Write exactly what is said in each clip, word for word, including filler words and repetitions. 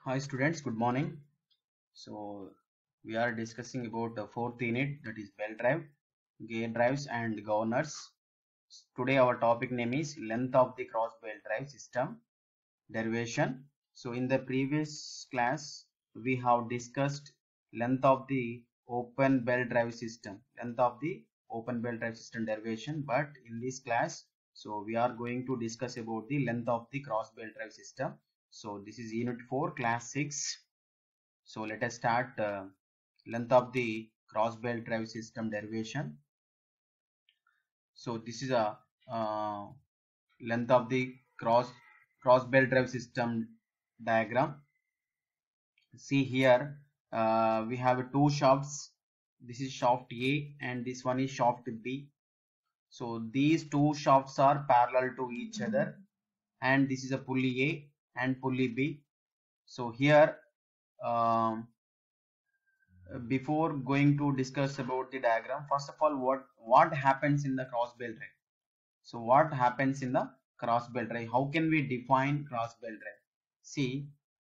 Hi students, good morning. So we are discussing about the fourth unit, that is belt drive, gear drives and governors. Today our topic name is length of the cross belt drive system derivation. So in the previous class we have discussed length of the open belt drive system, length of the open belt drive system derivation, but in this class so we are going to discuss about the length of the cross belt drive system. So this is unit four, class six. So let us start uh, length of the cross belt drive system derivation. So this is a uh, length of the cross cross belt drive system diagram. See here uh, we have two shafts. This is shaft A and this one is shaft B. So these two shafts are parallel to each other, and this is a pulley A and pulley B. So here um, before going to discuss about the diagram, first of all, what what happens in the cross belt drive? So what happens in the cross belt drive? How can we define cross belt drive? See,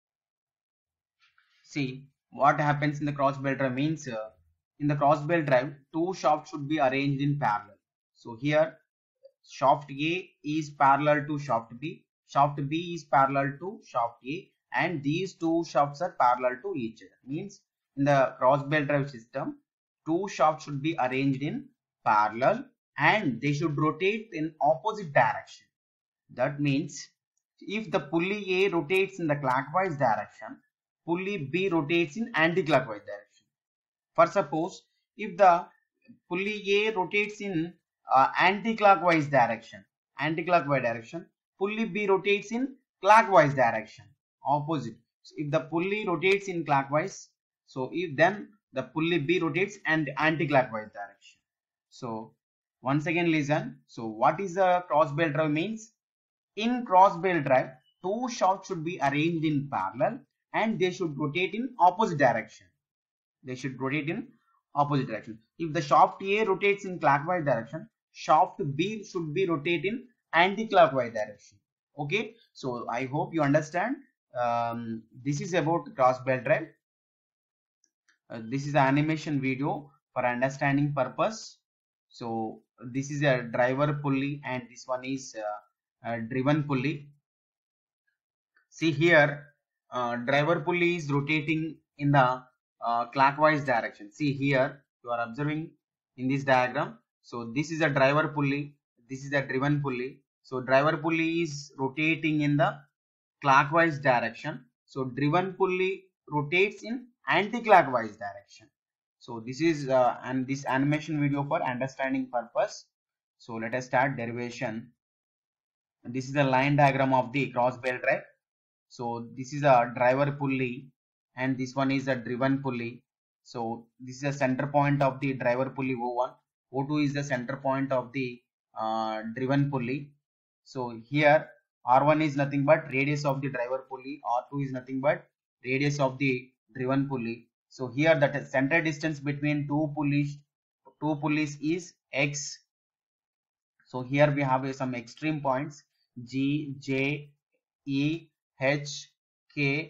see what happens in the cross belt drive means uh, in the cross belt drive, two shafts should be arranged in parallel. So here shaft A is parallel to shaft B, shaft B is parallel to shaft A, and these two shafts are parallel to each other. Means in the cross belt drive system, two shafts should be arranged in parallel and they should rotate in opposite direction. That means if the pulley A rotates in the clockwise direction, pulley B rotates in anti-clockwise direction. For suppose if the pulley A rotates in uh, anti-clockwise direction, anti-clockwise direction, pulley B rotates in clockwise direction, opposite. So if the pulley rotates in clockwise, so if then the pulley B rotates and anti-clockwise direction. So once again listen. So what is the cross belt drive means? In cross belt drive, two shafts should be arranged in parallel and they should rotate in opposite direction. They should rotate in opposite direction. If the shaft A rotates in clockwise direction, shaft B should be rotate in anti-clockwise direction. Okay, so I hope you understand. Um, this is about cross belt drive. Uh, this is an animation video for understanding purpose. So this is a driver pulley and this one is uh, a driven pulley. See here, uh, driver pulley is rotating in the uh, clockwise direction. See here, you are observing in this diagram. So this is a driver pulley, this is a driven pulley. So driver pulley is rotating in the clockwise direction. So driven pulley rotates in anti-clockwise direction. So this is uh, and this animation video for understanding purpose. So let us start derivation. This is the line diagram of the cross belt drive. So this is a driver pulley and this one is a driven pulley. So this is the center point of the driver pulley O one. O two is the center point of the uh, driven pulley. So here R one is nothing but radius of the driver pulley, R two is nothing but radius of the driven pulley. So here the center distance between two pulleys, two pulleys is X. So here we have uh, some extreme points G, J, E, H, K,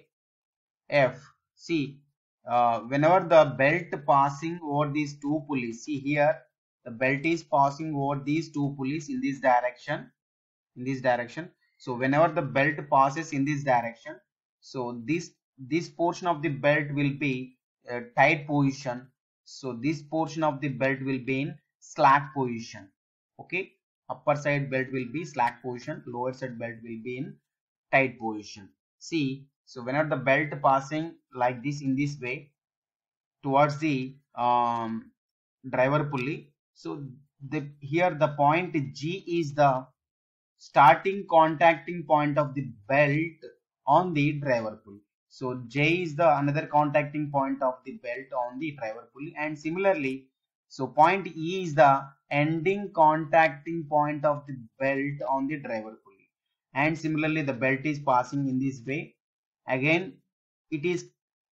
F. See, uh, whenever the belt passing over these two pulleys, see here, the belt is passing over these two pulleys in this direction, in this direction. So whenever the belt passes in this direction, so this this portion of the belt will be uh, tight position. So this portion of the belt will be in slack position. Okay, upper side belt will be slack position, lower side belt will be in tight position. See, so whenever the belt passing like this in this way towards the um, driver pulley, so the here the point G is the starting contacting point of the belt on the driver pulley. So J is the another contacting point of the belt on the driver pulley, and similarly, so point E is the ending contacting point of the belt on the driver pulley, and similarly the belt is passing in this way. Again, it is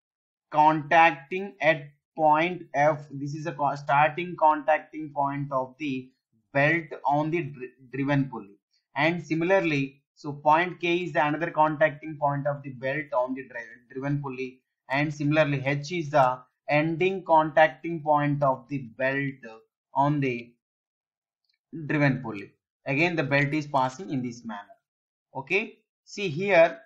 contacting at point F. This is a starting contacting point of the belt on the driven pulley, and similarly So point K is the another contacting point of the belt on the driven pulley, and similarly H is the ending contacting point of the belt on the driven pulley. Again the belt is passing in this manner. Okay, see here,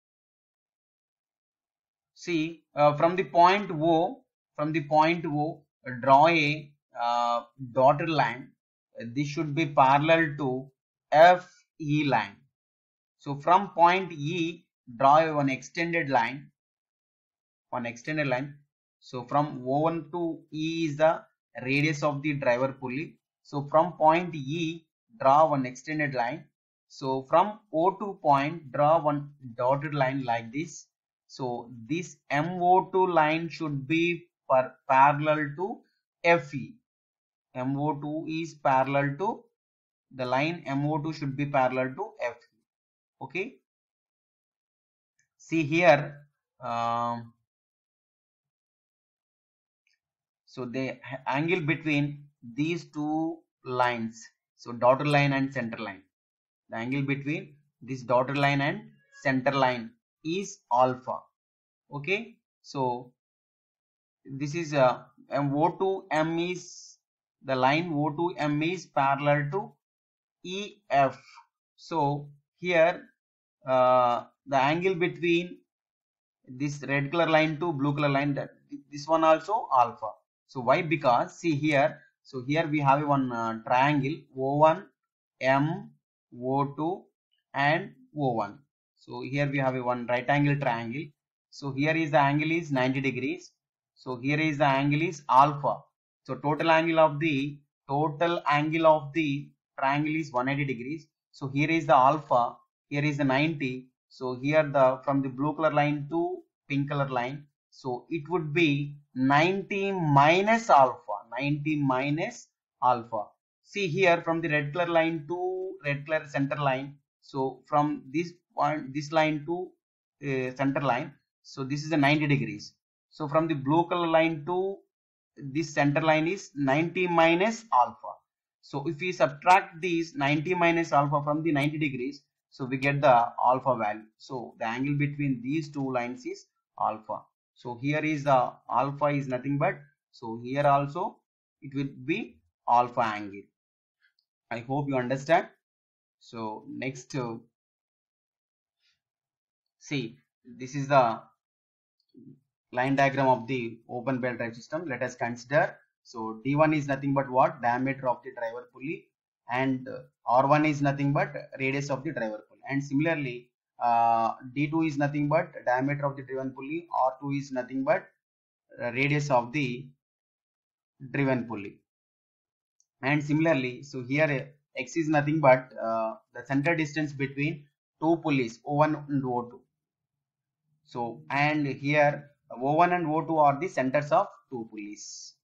see uh, from the point O, from the point O, draw a uh, dotted line. This should be parallel to F E line. So from point E, draw one extended line, one extended line. So from O one to E is the radius of the driver pulley. So from point E, draw one extended line. So from O two point, draw one dotted line like this. So this M O two line should be par parallel to F E. M O two is parallel to the line M O two should be parallel to F E. Okay. See here. Um, so the angle between these two lines, so dotted line and center line, the angle between this dotted line and center line is alpha. Okay, so this is uh, O two M is the line O two M is parallel to E F. So here uh, the angle between this red color line to blue color line, that this one also alpha. So why? Because see here, so here we have one uh, triangle O one, M, O two and O one. So here we have a one right angle triangle. So here is the angle is ninety degrees. So here is the angle is alpha. So total angle of the total angle of the triangle is one hundred eighty degrees. So here is the alpha, here is the ninety. So here the from the blue color line to pink color line, so it would be ninety minus alpha, ninety minus alpha. See here from the red color line to red color center line, so from this point, this line to uh, center line, so this is the ninety degrees. So from the blue color line to this center line is ninety minus alpha. So if we subtract these ninety minus alpha from the ninety degrees, so we get the alpha value. So the angle between these two lines is alpha. So here is the alpha is nothing but, so here also it will be alpha angle. I hope you understand. So next, uh, see, this is the line diagram of the open belt drive system. Let us consider. So D one is nothing but what? Diameter of the driver pulley, and uh, R one is nothing but radius of the driver pulley. And similarly, uh, D two is nothing but diameter of the driven pulley. R two is nothing but uh, radius of the driven pulley. And similarly, so here uh, X is nothing but uh, the center distance between two pulleys O one and O two. So and here O one and O two are the centers of two pulleys.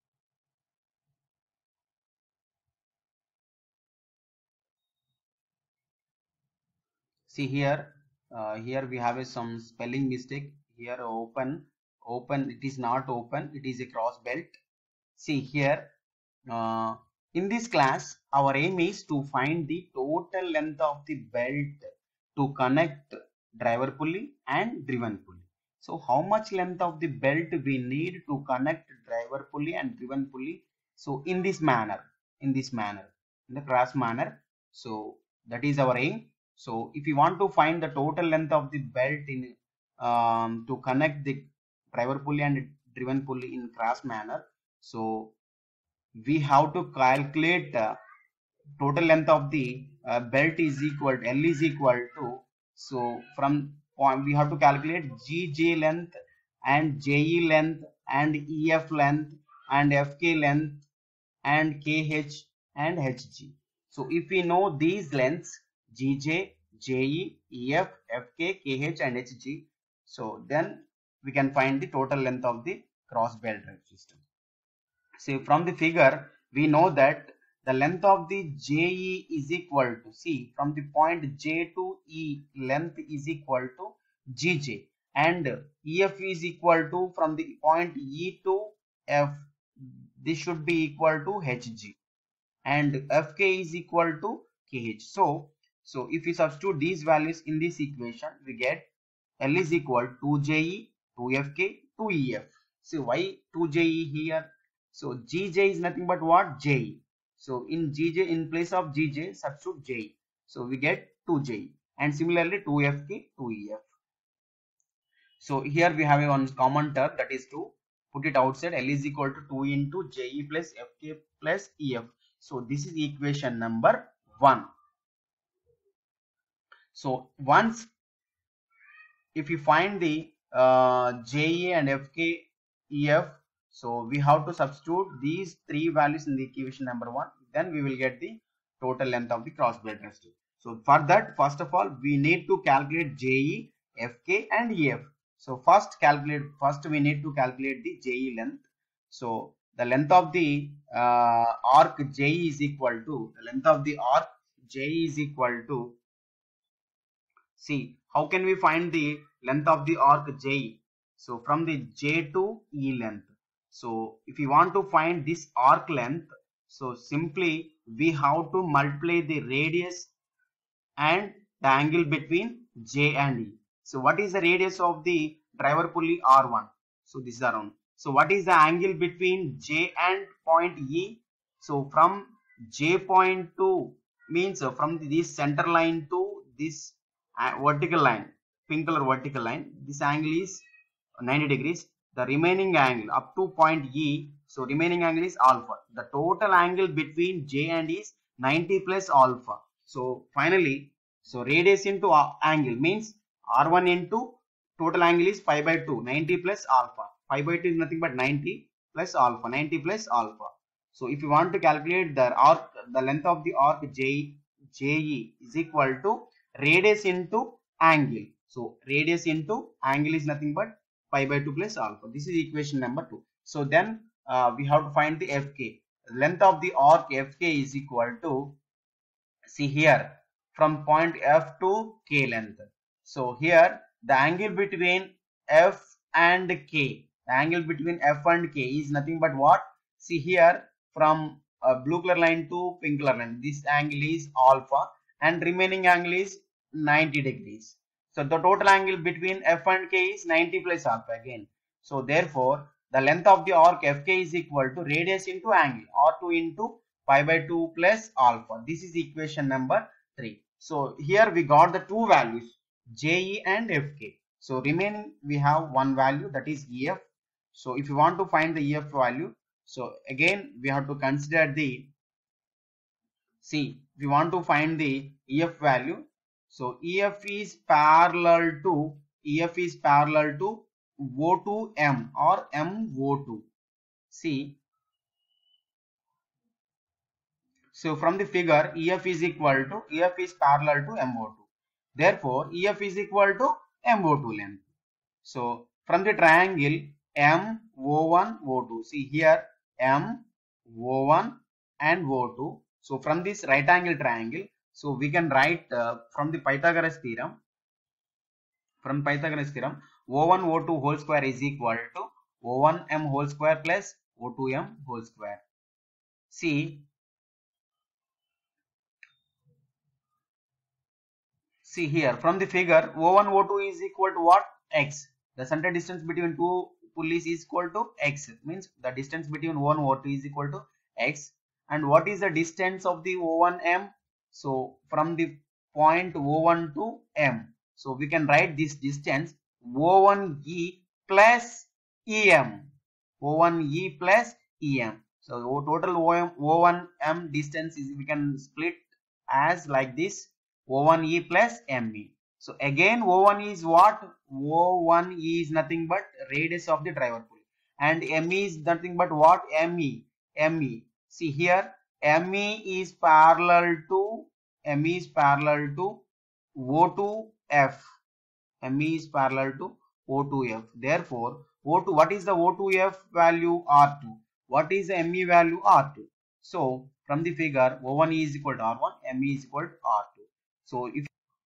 See here, uh, here we have a, some spelling mistake. Here open, open, it is not open, it is a cross belt. See here, uh, in this class, our aim is to find the total length of the belt to connect driver pulley and driven pulley. So how much length of the belt we need to connect driver pulley and driven pulley? So in this manner, in this manner, in the cross manner. So that is our aim. So if you want to find the total length of the belt in um, to connect the driver pulley and driven pulley in cross manner, so we have to calculate uh, total length of the uh, belt is equal to L is equal to, so from point we have to calculate G J length and J E length and E F length and F K length and K H and H G. So if we know these lengths G J, J E, E F, F K, K H and H G, so then we can find the total length of the cross belt drive system. So from the figure we know that the length of the J E is equal to, see, from the point J to E, length is equal to G J, and E F is equal to from the point E to F, this should be equal to H G, and F K is equal to K H. So So if we substitute these values in this equation, we get L is equal to two J E, two F K, two E F. So why two J E here? So G J is nothing but what? J E. So in G J, in place of G J, substitute J E. So we get two J E. And similarly two F K, two E F. So here we have a one common term, that is to put it outside. L is equal to two into J E plus F K plus E F. So this is equation number one. So once if you find the uh, J A and F K, E F, so we have to substitute these three values in the equation number one. Then we will get the total length of the cross belt resistor. So for that, first of all, we need to calculate J E, F K and E F. So first calculate, first we need to calculate the J E length. So the length of the uh, arc J E is equal to, the length of the arc J E is equal to, see, how can we find the length of the arc J E? So from the J to E length. So if you want to find this arc length, so simply we have to multiply the radius and the angle between J and E. So what is the radius of the driver pulley R one? So this is around. So what is the angle between J and point E? So from J point to, means from this center line to this uh, vertical line, pink color vertical line, this angle is ninety degrees. The remaining angle up to point E, so remaining angle is alpha. The total angle between J and E is ninety plus alpha. So finally, so radius into angle means R one into total angle is pi by two, ninety plus alpha. Pi by two is nothing but ninety plus alpha, ninety plus alpha. So if you want to calculate the arc, the length of the arc J, J E is equal to radius into angle. So radius into angle is nothing but pi by two plus alpha. This is equation number two. So then uh, we have to find the F K. Length of the arc F K is equal to, see here, from point F to K length. So here the angle between F and K, the angle between F and K is nothing but what? See here, from uh, blue color line to pink color line, this angle is alpha and remaining angle is ninety degrees. So the total angle between F and K is ninety plus alpha again. So therefore the length of the arc F K is equal to radius into angle, R two into pi by two plus alpha. This is equation number three. So here we got the two values, J E and F K. So remaining we have one value, that is E F. So if you want to find the E F value, so again we have to consider the, see, we want to find the E F value. So E F is parallel to, E F is parallel to O two M or M O two. See, so from the figure, E F is equal to, E F is parallel to M O two. Therefore E F is equal to M O two length. So from the triangle M O one O two, see here M O one and O two. So from this right angle triangle, so we can write uh, from the Pythagoras theorem, from Pythagoras theorem, O one O two whole square is equal to O one M whole square plus O two M whole square. See, see here from the figure, O one O two is equal to what? X. The center distance between two pulleys is equal to X. Means the distance between O one O two is equal to X. And what is the distance of the O one M? So from the point O one to M. So we can write this distance O one E plus E M. O one E plus E M. So total O one M distance is, we can split as like this, O one E plus M E. So again O one is what? O one E is nothing but radius of the driver pulley. And M E is nothing but what? M E. M E. See here, M E is parallel to, M E is parallel to O two F. M E is parallel to O two F. Therefore O two, what is the O two F value? R two. What is the M E value? R two. So from the figure, O one E is equal to R one, M E is equal to R two. So if,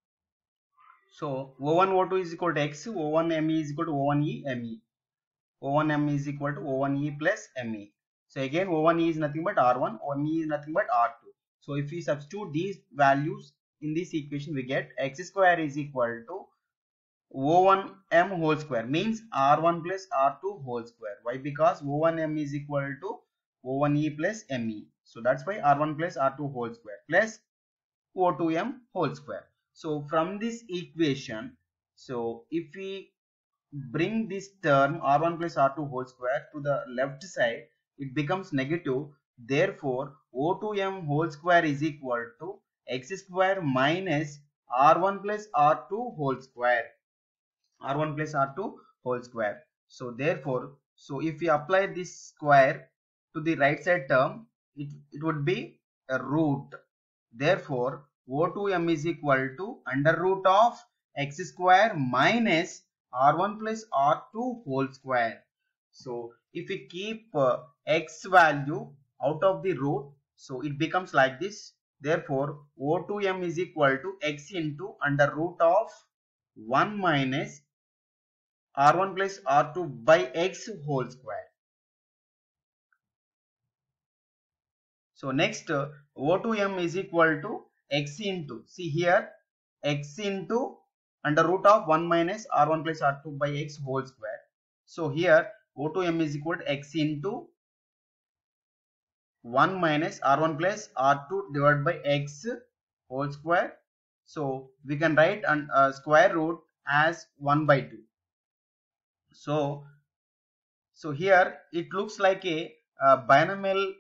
so O one O two is equal to X, O one M E is equal to O one E M E. O one M is equal to O one E plus M E. So again O one E is nothing but R one, O M E is nothing but R two. So if we substitute these values in this equation we get x square is equal to O one m whole square, means R one plus R two whole square. Why? Because O one m is equal to O one e plus me. So that's why R one plus R two whole square plus O two m whole square. So from this equation, so if we bring this term R one plus R two whole square to the left side, it becomes negative. Therefore, O two m whole square is equal to x square minus R one plus R two whole square. R one plus R two whole square. So therefore, so if we apply this square to the right side term, it, it would be a root. Therefore, O two m is equal to under root of x square minus R one plus R two whole square. So if we keep uh, x value out of the root, so it becomes like this. Therefore, O two m is equal to x into under root of one minus R one plus R two by x whole square. So next, uh, O two m is equal to x into, see here, x into under root of one minus R one plus R two by x whole square. So here O two m is equal to x into one minus R one plus R two divided by x whole square. So we can write an uh, square root as one by two. So, so here it looks like a, a binomial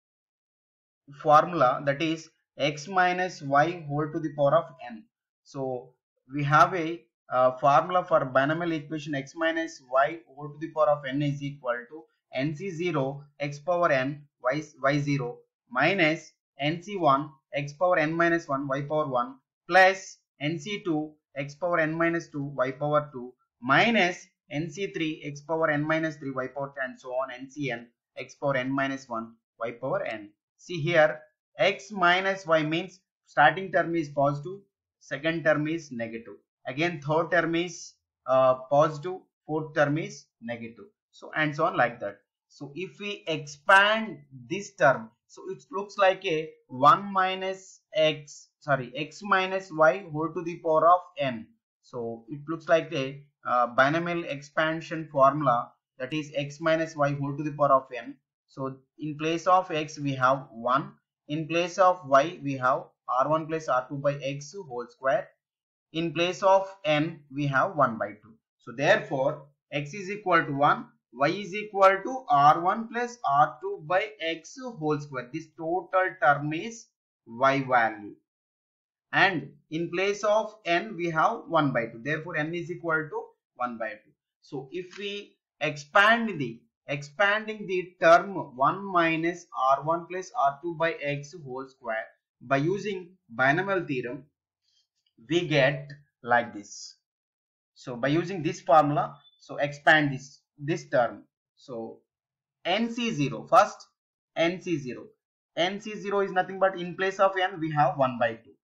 formula, that is x minus y whole to the power of n. So we have a uh, formula for binomial equation x minus y whole to the power of n is equal to N C zero x power n y, y zero minus N C one x power n minus one y power one plus N C two x power n minus two y power two minus N C three x power n minus three y power ten, and so on N C n x power n minus one y power n. See here, x minus y means starting term is positive, second term is negative, again third term is uh, positive, fourth term is negative, so and so on like that. So if we expand this term, so it looks like a one minus x, sorry, x minus y whole to the power of n. So it looks like a uh, binomial expansion formula, that is x minus y whole to the power of n. So in place of x we have one, in place of y we have R one plus R two by x whole square, in place of n we have one by two. So therefore x is equal to one, y is equal to R one plus R two by x whole square. This total term is y value. And in place of n we have one by two. Therefore n is equal to one by two. So if we expand the expanding the term one minus R one plus R two by x whole square by using binomial theorem, we get like this. So by using this formula, so expand this this term. So N C zero, first N C zero. N C zero is nothing but in place of n we have one by two.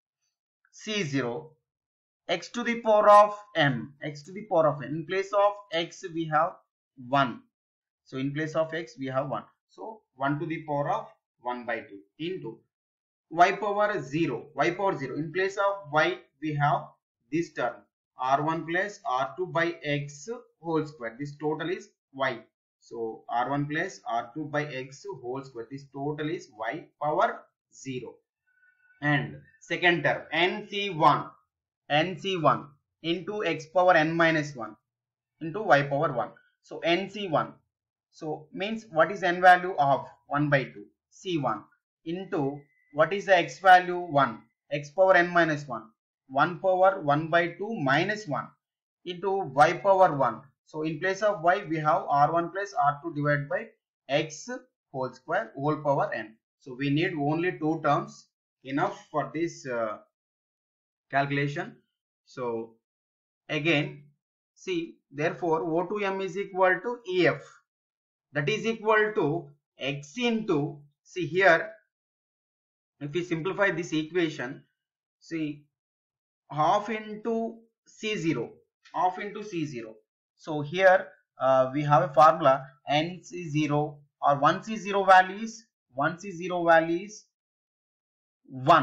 C zero, x to the power of m, x to the power of n. In place of x we have one. So in place of x we have one. So one to the power of one by two into y power zero, y power zero. In place of y we have this term R one plus R two by x whole square. This total is y. So R one plus R two by x whole square. This total is y power zero. And second term N C one, N C one into x power n minus one into y power one. So N C one. So means what is n value of one by two? C one into what is the x value one? X power n minus one. one power one by two minus one into y power one. So in place of y we have R one plus R two divided by x whole square whole power n. So we need only two terms, enough for this uh, calculation. So again see, therefore O two m is equal to E F, that is equal to x into, see here, if we simplify this equation, see half into C zero, half into C zero. So here uh, we have a formula N C zero or one C zero value is one C zero value is one.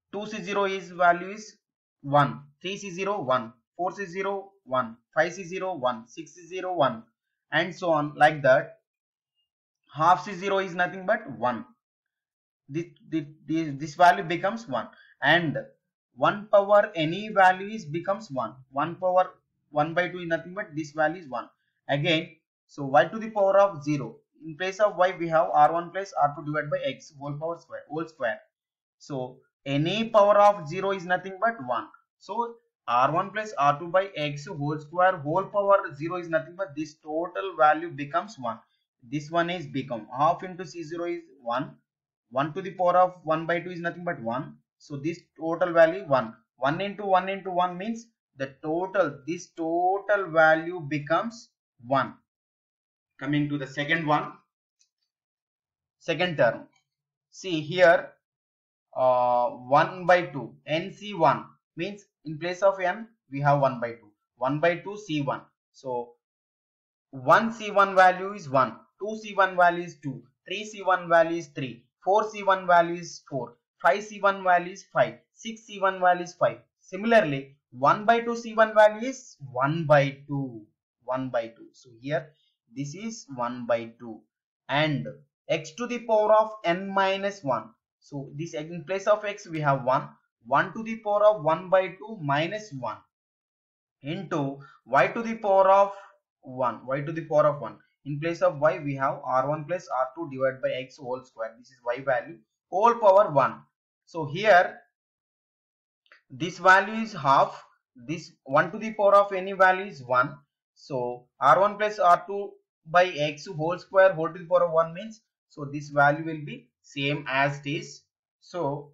two C zero is value is one, three C zero one, four C zero one, five C zero one, six C zero one, and so on like that. Half C zero is nothing but one. This, this, this value becomes one, and one power any value is becomes one. one power one by two is nothing but this value is one. Again, so y to the power of zero. In place of y we have r one plus r two divided by x whole power square whole square. So any power of zero is nothing but one. So r one plus r two by x whole square whole power zero is nothing but this total value becomes one. This one is become half into c zero is one. one to the power of one by two is nothing but one. So this total value one. one into one into one means the total, this total value becomes one. Coming to the second one, second term. See here, uh, one by two, n c one means in place of n we have one by two. one by two c one. So one c one value is one, two c one value is two, three c one value is three, four c one value is four, five c one value is five, six c one value is five. Similarly, one by two c one value is one by two, one by two. So here this is one by two, and x to the power of n minus one. So this in place of x we have one, one to the power of one by two minus one into y to the power of one, y to the power of one. In place of y we have r one plus r two divided by x whole square. This is y value whole power one. So here this value is half, this one to the power of any value is one. So r one plus r two by x whole square whole to the power of one means, so this value will be same as it is. So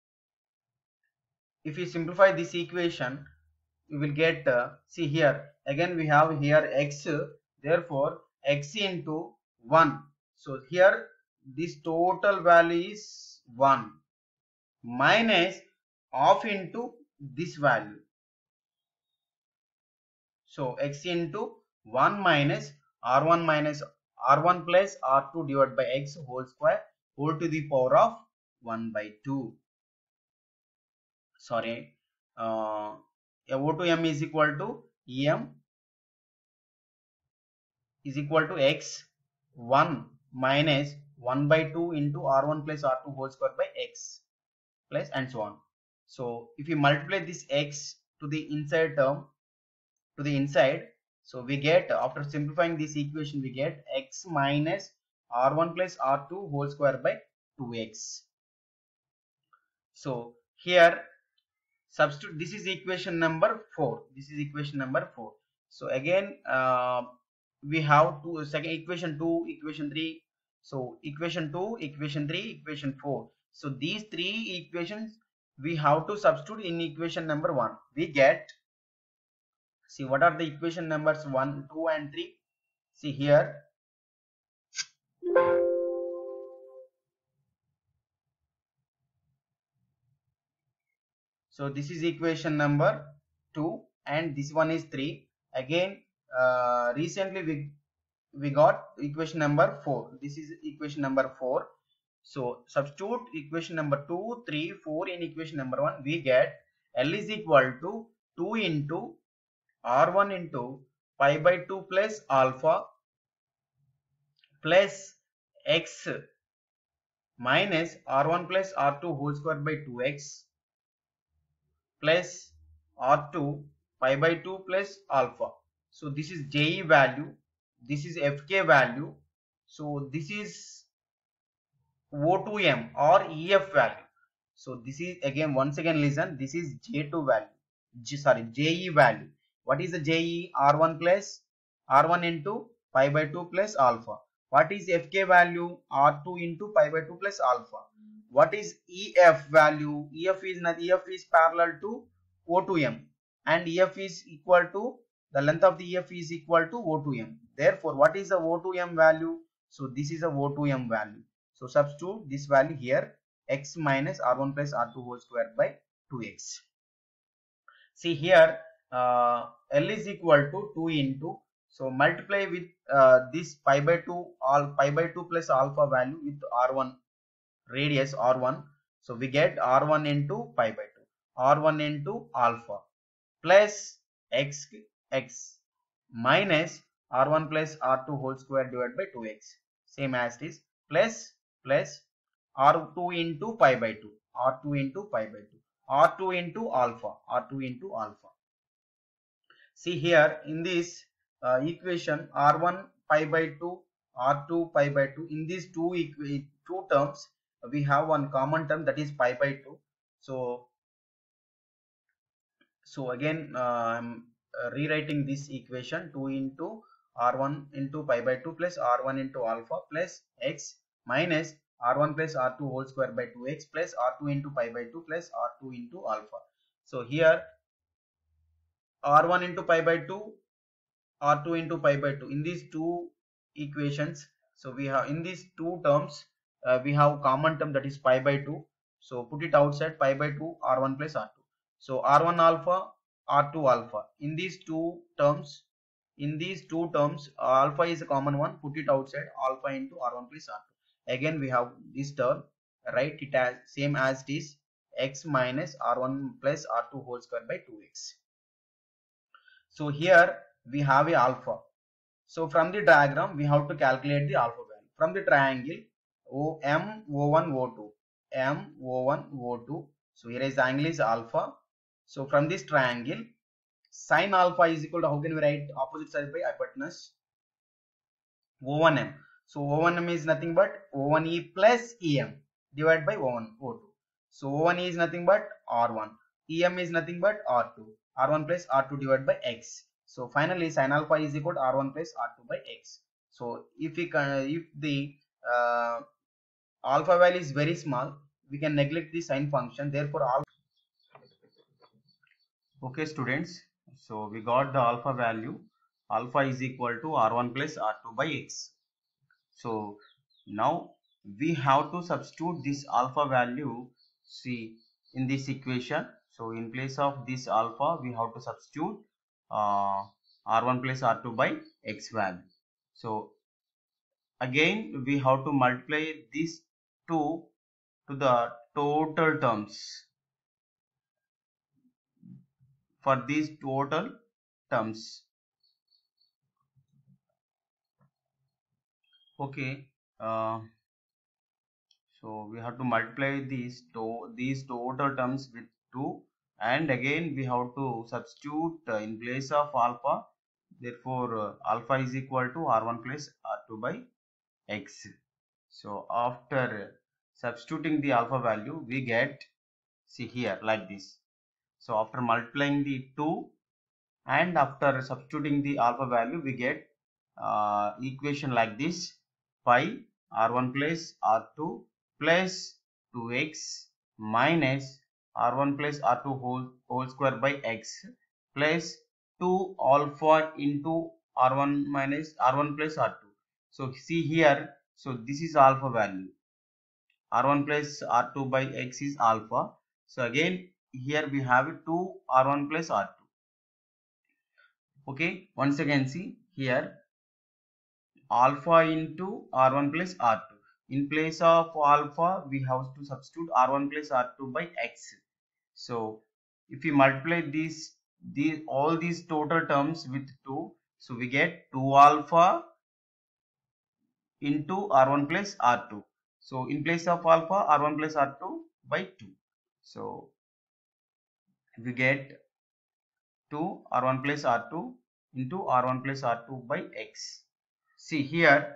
if you simplify this equation, we will get, uh, see here again we have here x, therefore x into one. So here this total value is one minus half into this value. So x into one minus r one minus r one plus r two divided by x whole square whole to the power of one by two. Sorry, uh, O to m is equal to em is equal to x one minus one by two into r one plus r two whole square by x plus and so on. So if you multiply this x to the inside term to the inside, so we get, after simplifying this equation, we get x minus r one plus r two whole square by two x. So here substitute, this is equation number four, this is equation number four. So again uh, we have two, second equation two, equation three. So equation two, equation three, equation four. So these three equations we have to substitute in equation number one. We get, see what are the equation numbers one, two and three. See here, so this is equation number two and this one is three. Again uh, recently we we got equation number four. This is equation number four. So substitute equation number two, three, four in equation number one. We get L is equal to two into r one into pi by two plus alpha plus x minus r one plus r two whole square by two x plus r two pi by two plus alpha. So this is J E value, this is F K value, so this is O two M or E F value. So this is again, once again listen, this is J two value, G, sorry J E value. What is the J E? R one plus R one into pi by two plus alpha. What is F K value? R two into pi by two plus alpha. What is E F value? E F is not, E F is parallel to O two M and E F is equal to, the length of the E F is equal to O two M. Therefore, what is the O two M value? So this is a O two M value. So substitute this value here, x minus r one plus r two whole square by two x. See here, uh, L is equal to two into, so multiply with uh, this pi by two, all pi by two plus alpha value with r one, radius r one. So we get r one into pi by two, r one into alpha plus x x minus r one plus r two whole square divided by two x, same as it is, plus plus r two into pi by two, r two into pi by two, r two into alpha, r two into alpha. See here in this uh, equation, r one pi by two, r two pi by two, in these two two terms we have one common term, that is pi by two. So so again uh, I'm uh, rewriting this equation, two into r one into pi by two plus r one into alpha plus x minus r one plus r two whole square by two x plus r two into pi by two plus r two into alpha. So here r one into pi by two, r two into pi by two, in these two equations, so we have in these two terms uh, we have common term, that is pi by two. So put it outside, pi by two, r one plus r two. So r one alpha, r two alpha, in these two terms, in these two terms alpha is a common one, put it outside, alpha into r one plus r two. Again we have this term, write it as same as it is, x minus r one plus r two whole square by two x. So here we have a alpha. So from the diagram we have to calculate the alpha value. From the triangle O M O one O two, M O one O two, so here is the angle is alpha. So from this triangle, sine alpha is equal to, how can we write opposite side by hypotenuse? O one M. So O one M is nothing but O one E plus E M divided by O one O two. So O one E is nothing but R one. E M is nothing but R two. R one plus R two divided by X. So finally sin alpha is equal to R one plus R two by X. So if we can, if the uh, alpha value is very small, we can neglect the sine function. Therefore alpha. Okay students, so we got the alpha value. Alpha is equal to R one plus R two by X. So now we have to substitute this alpha value, see, in this equation. So in place of this alpha we have to substitute uh, R one plus R two by X value. So again we have to multiply these two to the total terms. For these total terms, okay, uh, so we have to multiply these to these total terms with two, and again we have to substitute uh, in place of alpha. Therefore uh, alpha is equal to R one plus R two by X. So after substituting the alpha value we get, see here, like this. So after multiplying the two and after substituting the alpha value we get uh, equation like this, pi R one plus R two plus two x minus R one plus R two whole, whole square by X plus two alpha into R one minus R one plus R two. So see here, so this is alpha value, R one plus R two by X is alpha. So again here we have two R one plus R two. Okay, once again see here, alpha into R one plus R two. In place of alpha we have to substitute R one plus R two by X. So if we multiply these these all these total terms with two, so we get two alpha into R one plus R two. So in place of alpha, R one plus R two by two. So we get two R one plus R two into R one plus R two by X. See here,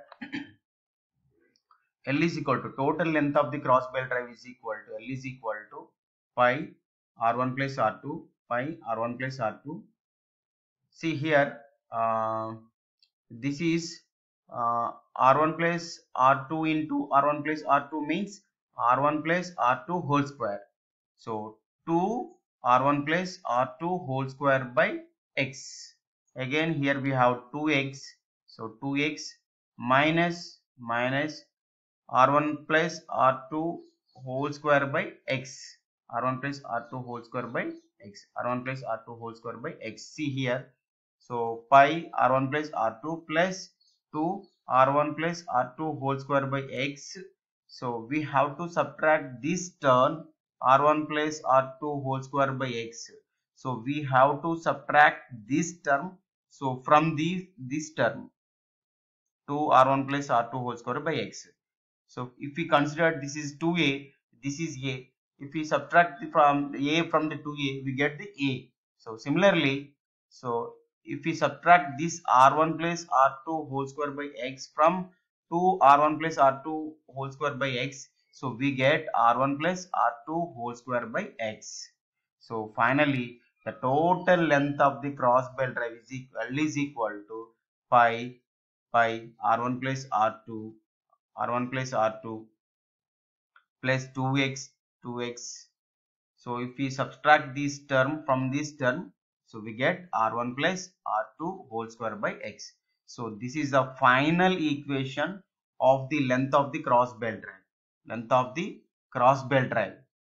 L is equal to, total length of the cross belt drive is equal to, L is equal to pi R one plus R two, pi R one plus R two. See here, uh, this is uh, R one plus R two into R one plus R two means R one plus R two whole square. So two R one plus R two whole square by X. Again here we have two x. So two x minus minus R one plus R two whole square by X. R one plus R two whole square by X. R one plus R two whole square by X. See here. So pi R one plus R two plus two R one plus R two whole square by X. So we have to subtract this term r one plus r two whole square by x. So we have to subtract this term. So from this this term to r one plus r two whole square by x. So if we consider this is two a, this is a. If we subtract the from a from the two a, we get the a. So similarly, so if we subtract this r one plus r two whole square by x from two r one plus r two whole square by x, so we get r one plus r two whole square by x. So finally, the total length of the cross belt drive is equal, is equal to pi pi r one plus r two r one plus r two plus two x two x. So if we subtract this term from this term, so we get r one plus r two whole square by x. So this is the final equation of the length of the cross belt drive. Length of the cross belt drive.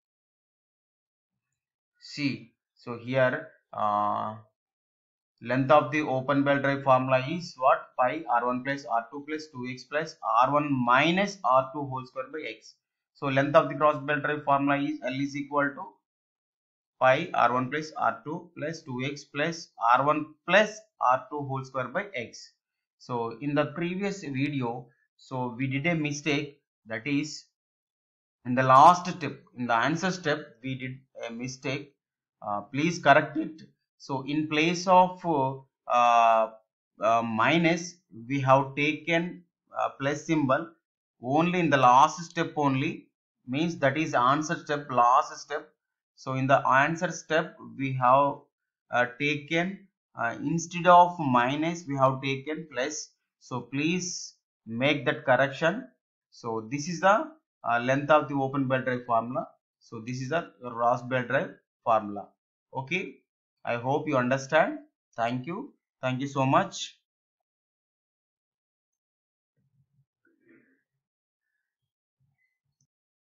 See, so here uh, length of the open belt drive formula is what? Pi r one plus r two plus two x plus r one minus r two whole square by x. So length of the cross belt drive formula is L is equal to pi r one plus r two plus two x plus r one plus r two whole square by x. So in the previous video, so we did a mistake, that is in the last step, in the answer step, we did a mistake. Uh, please correct it. So in place of uh, uh, minus, we have taken uh, plus symbol only in the last step only, means that is answer step, last step. So in the answer step, we have uh, taken uh, instead of minus, we have taken plus. So please make that correction. So this is the uh, length of the open belt drive formula. So this is the cross belt drive formula. Okay, I hope you understand. Thank you. Thank you so much.